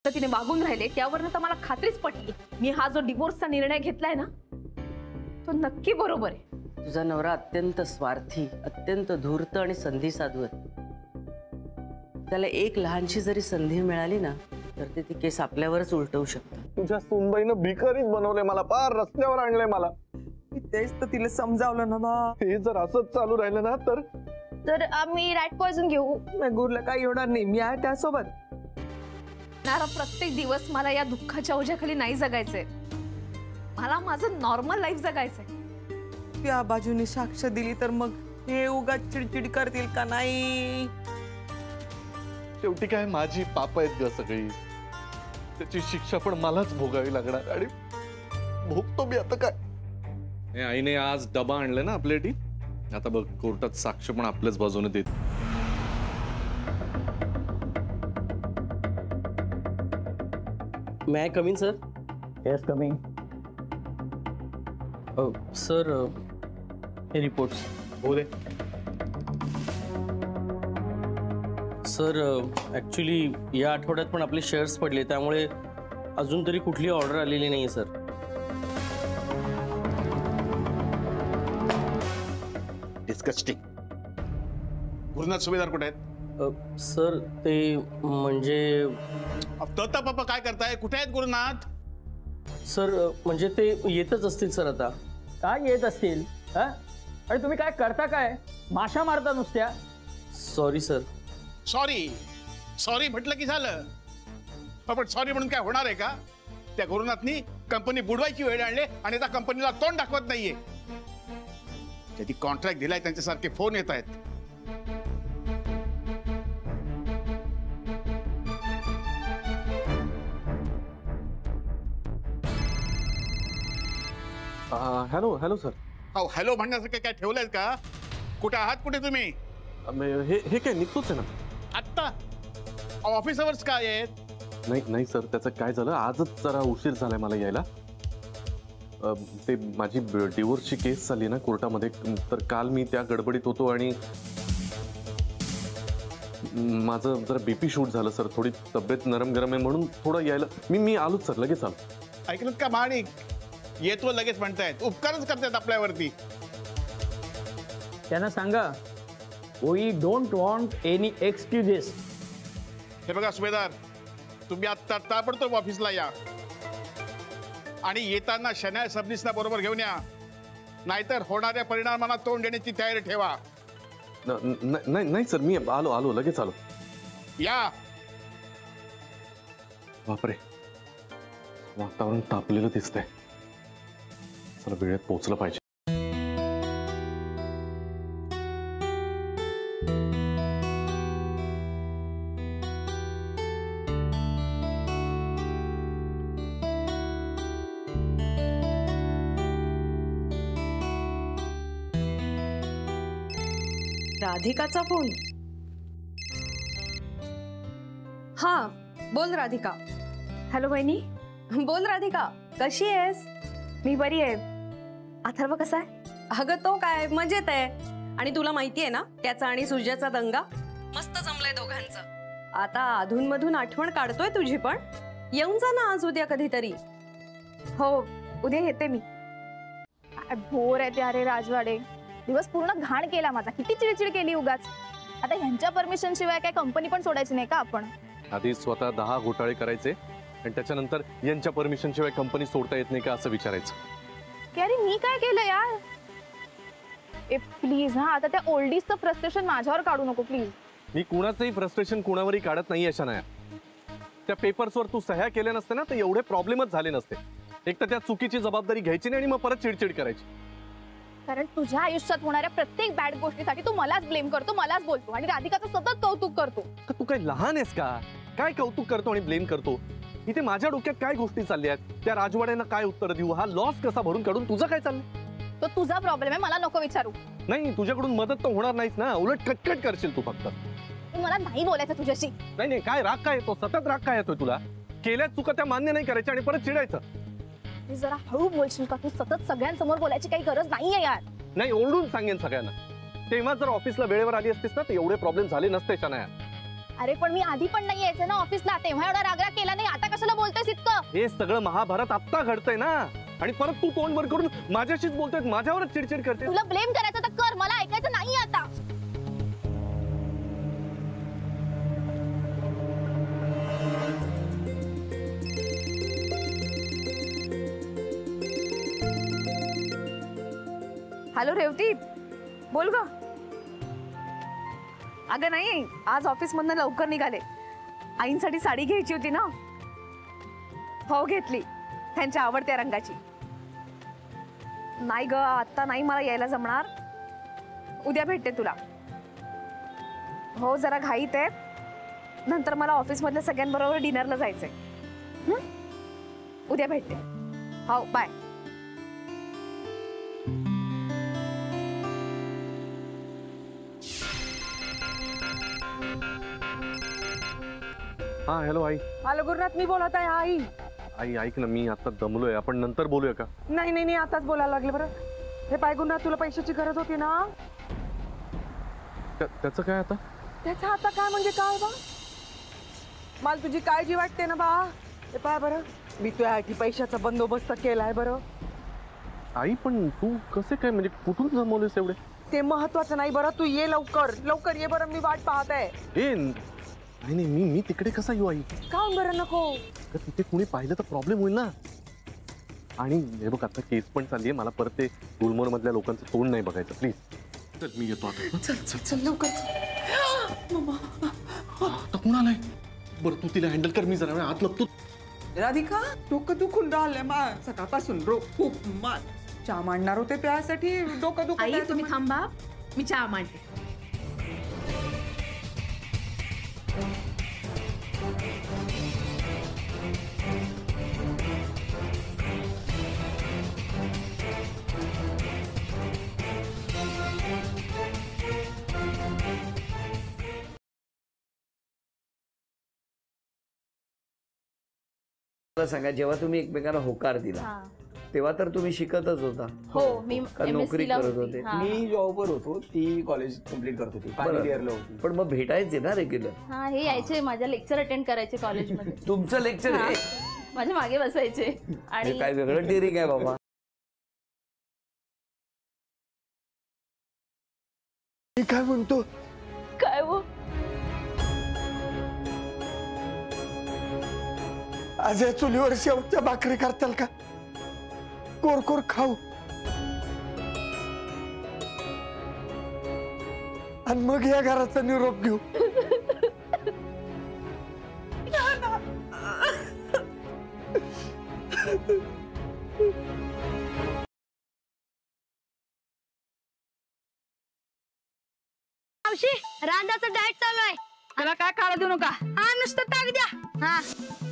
पद्धतीने वागून राहिले त्यावरनं तर मला खात्रीच पटली मी हा जो डिवोर्सचा निर्णय घेतलाय ना तो नक्की बरोबर आहे। तुझा नवरा अत्यंत स्वार्थी, अत्यंत धूर्त आणि संधी साधू आहे। त्याला एक लहानशी जरी संधी मिळाली ना तर ते ती केस आपल्यावरच उलटवू शकतं। तुझ्या सूनबाईनं भिकारीच बनवले मला, पार रस्त्यावर आणले मला। मी तेच तर तिला समजावलं ना बा। हे जर असंच चालू राहिलं ना तर आम्ही रॅट पॉइझन घेऊ। गुरला काही होणार नाही, मी आहे त्यासोबत। प्रत्येक दिवस मला या दुःखाच्या ओझ्याखाली नाही जगायचंय, मला माझं नॉर्मल लाईफ जगायचंय। त्या बाजूने साक्ष दिली तर मग हे उगाच चिडचिड करतील का नाही? शेवटी काय माझी पाप आहेत ग सगळी, त्याची शिक्षा पण मलाच भोगावी लागणार आणि भोगतो मी आता काय। आईने आज डबा आणलाय ना आपल्या टी, आता बघ कोर्टात साक्ष पण आपल्याच बाजूने देत। May I come in, sir? Yes, coming. Sir, हे reports. बोले सर ॲक्च्युली या आठवड्यात पण आपले शेअर्स पडले, त्यामुळे अजून तरी कुठली ऑर्डर आलेली नाही आहे सर। डिस्कस्टिंग। गुरुनाथ सुभेदार कुठे आहेत? सर ते म्हणजे तोता पापा काय करताय? कुठे आहेत गुरुनाथ? सर म्हणजे ते येतच असतील सर आता। काय येत असतील? अरे तुम्ही काय करता, काय माशा मारता नुसत्या? Sorry sir. सॉरी सॉरी म्हटलं की झालं? पण सॉरी म्हणून काय होणार आहे का? त्या गुरुनाथनी कंपनी बुडवायची वेळ आणले आणि त्या कंपनीला तोंड दाखवत नाहीये। त्यांनी कॉन्ट्रॅक्ट दिलाय, त्यांच्यासारखे फोन येत आहेत। Hello hello sir. अहो हॅलो म्हणण्यासारखं काय ठेवलंय का? कुठे आहात, कुठे तुम्ही? हे काय निघतोच आहे ना आत्ता? ऑफिस अवर्स काय आहेत? नाही सर, त्याचं काय झालं, आजच जरा उशीर झालाय मला यायला। ते माझी डिवोर्सची केस चालली ना कोर्टामध्ये, तर काल मी त्या गडबडीत होतो आणि माझं जरा बीपी शूट झालं सर, थोडी तब्येत नरम गरम आहे म्हणून थोडं यायला मी आलोच सर, लगेच आलो। ऐकलं का माणिक? येतो लगेच म्हणतायत, उपकारच करतायत आपल्यावरती। त्यांना सांगा we don't want any excuses. हे बघा सुभेदार, तुम्ही आता ताबडतोब ऑफिसला या आणि येताना शनाया सबनीसना बरोबर घेऊन या, नाहीतर होणाऱ्या परिणामांना तोंड देण्याची तयारी ठेवा। नाही सर, मी आलो लगेच आलो। या। बापरे, वातावरण तापलेलं दिसतंय, चला वेळेत पोहोचलं पाहिजे। राधिकाचा फोन। हा बोल राधिका। हॅलो बहिणी। बोल राधिका, कशी आहेस? मी बरी आहे। अथर्व कसा आहे? अगं तो काय मजेत आहे, आणि तुला माहिती आहे ना त्याचा आणि सुजाचा दंगा मस्त जमलाय दोघांचं। आता अधूनमधून आठवण काढतोय तुझी, पण येऊन जा ना आज उद्या कधीतरी। हो उद्या येते मी। बोर आहे अरे राजवाडे, दिवस पूर्ण घाण केला माझा, किती चिडचिड केली उगाच। आता ह्यांच्या परमिशन शिवाय काय कंपनी पण सोडायची नाही का आपण? आधी स्वतः 10 घोटाळे करायचे आणि त्याच्यानंतर यांच्या परमिशन शिवाय कंपनी सोडता येत नाही का असं विचारायचं। की अरे मी काय केलं यार? ए प्लीज हा, आता त्या ओल्डीजचं फ्रस्ट्रेशन माझ्यावर काढू नको प्लीज। मी कुणाचंही फ्रस्ट्रेशन कुणावरही काढत नाही अशा। त्या पेपर्सवर तू सह्या केल्या नसते ना तर एवढे प्रॉब्लेमच झाले नसते। एक तर त्या चुकीची जबाबदारी घ्यायची नाही आणि मग परत चिडचिड करायची। कारण तुझ्या आयुष्यात होणाऱ्या प्रत्येक बॅड गोष्टीसाठी तू मलाच ब्लेम करतो, मलाच बोलतो आणि राधिकाचं सतत कौतुक करतो। तू काय लहान आहेस का? काय कौतुक करतो आणि ब्लेम करतो? इथे माझ्या डोक्यात काय गोष्टी चालल्या आहेत, त्या राजवाड्यांना काय उत्तर देऊ, हा लॉस कसा भरून काढून, तुझं काय चाललंय? तो तुझा प्रॉब्लेम आहे, मला नको विचारू। नाही, तुझ्याकडून मदत तर होणार नाहीच ना, उलट कटकट करशील तू फक्त। मला नाही बोलायचं तुझ्याशी। नाही काय राग काय येतो, सतत राग काय येतोय तुला? केल्या चुका त्या मान्य नाही करायच्या आणि परत चिडायचं। जरा हळू बोलशील का? तू सतत सगळ्यांसमोर बोलायची काही गरज नाहीये यार। नाही, ओरडून सांगेन सगळ्यांना। तेव्हा जर ऑफिसला वेळेवर आली असतीस ना तर एवढे प्रॉब्लेम झाले नसते शनाया। अरे पण मी आधी पण नाही यायचं ना ऑफिसला, तेव्हा एवढा रागराग केला नाही, आता कशाला बोलतोयस इतकं? हे सगळं महाभारत आत्ता घडतंय ना, आणि परत तू तोंड वर करून माझ्याशीच बोलतोय, माझ्यावरच चिडचिड करते. तुला ब्लेम करायचं तर कर, मला ऐकायचं नाही आता. हॅलो रेवती, बोल ग. अगं नाही, आज ऑफिस मधनं लवकर निघाले. आईंसाठी साडी घ्यायची होती ना. हो घेतली, त्यांच्या आवडत्या रंगाची. नाही ग, आता नाही मला यायला जमणार, उद्या भेटते तुला. हो जरा घाईत आहे, नंतर मला ऑफिस मधल्या सगळ्यांबरोबर डिनरला जायचंय. उद्या भेटते. हो बाय. हा हॅलो आई. हॅलो गुरुनाथ, मी बोलत आहे. आई आई ऐक ना, मी आता दमलोय, आपण नंतर बोलूया का? नाही नाही नाही, आताच बोलायला लागले बरं. हे पाय गुरुनाथ, तुला पैशाची गरज होती ना. त्याचं काय आता? त्याचा आता काय म्हणजे काय बा, मला तुझी काळजी वाटते ना बा. हे पाय बरं, मी तुझ्यासाठी पैशाचा बंदोबस्त केलाय बरं. आई पण तू कसे काय, म्हणजे कुठून जमवलेस एवढे? ते महत्वाचं नाही बरं, तू ये लवकर लवकर ये बरं, मी वाट पाहत आहे. ए नाही नाही, मी तिकडे कसा येऊ आई? काऊन बरं नको? तर तिथे कुणी पाहिलं तर प्रॉब्लेम होईल ना. आणि हे बघ, आता केस पण चालली आहे, मला परत ते गुलमोर मधल्या लोकांचं तोंड नाही बघायचं, प्लीज. चल मी येतो आता. चल चल चल लवकर. आता कोण आलाय? बरं तू तिला हँडल कर, मी जरा वेळ आत लपतो. राधिका, डोकं दुखून राहिलंय मा सकाळपासून. खूप मान चहा मांडणार होते त्यासाठी डोकं दुखत. आई तुम्ही थांबा, मी चहा मांडते. सांगा, जेव्हा तुम्ही एकमेकांना होकार दिला तेव्हा तर तुम्ही शिकतच होता? हो, मी का नोकरी करत होते? मी जॉबवर होतो, ती कॉलेज कम्प्लीट करत होती, फायनल इयरला होती. पण मग भेटायचे ना रेग्युलर? हा, हे यायचे माझ्या लेक्चर अटेंड करायचे कॉलेजमध्ये. तुमचं लेक्चर आहे? माझ्या मागे बसायचे. आणि काय वेगळं डेअरिंग आहे बाबा. मी काय म्हणतो, काय हो, आज या चुलीवर शेवटच्या भाकरी करताल का? कोर कोर खाऊ आणि मग या घराचा निरोप घेऊ. मावशी, रांदाचं डाएट चालू आहे. त्याला काय खायला देऊ नका. हा, नुसतं ताक द्या. हा.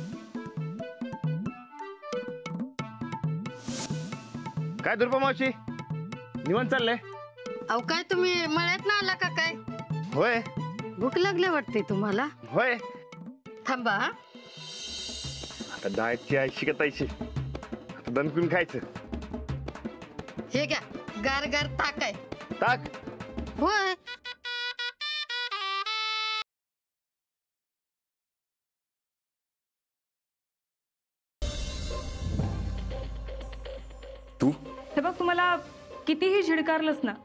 काय दुर्बा मावशी, निवांत चाललंय? अहो काय तुम्ही मळ्यात ना आला का काय? होय भूक लागले वाटते तुम्हाला. होय. थांबा. आता डाएटची आहे शिकतायची, आता दणकून खायचं. हे घ्या, गार गार ताक आहे. ताक? होय. तू हे बघ, तुम्हाला कितीही झिडकारलंस ना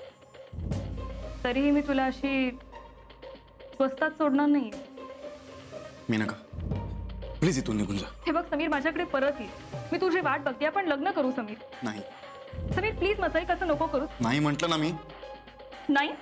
तरीही मी तुला अशी स्वस्तात सोडणार नाही. मी नका, प्लीज इथून निघून जा. हे बघ समीर, माझ्याकडे परत ये. मी तुझी वाट बघते. आपण लग्न करू समीर. नाही समीर प्लीज, मसाई कसं नको करू. नाही म्हटलं ना मी. नाही.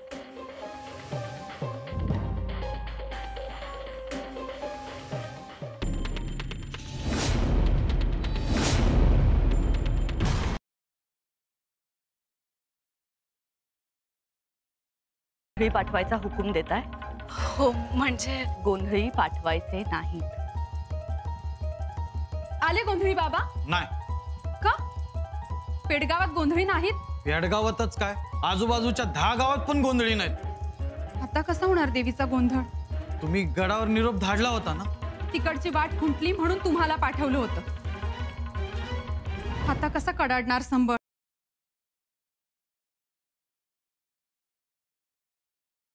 पाठवायचा हुकूम देताय? हो, म्हणजे गोंधळी पाठवायचे नाहीत. आले गोंधळी बाबा? नाही. का? पेडगावात गोंधळी नाहीत? पेडगावातच काय, आजूबाजूच्या 10 गावात पण गोंधळी नाहीत. आता कसा होणार देवीचा गोंधळ? तुम्ही गडावर निरोप धाडला होता ना. तिकडची वाट खुंटली म्हणून तुम्हाला पाठवलं होतं. आता कसा कडाडणार संबळ?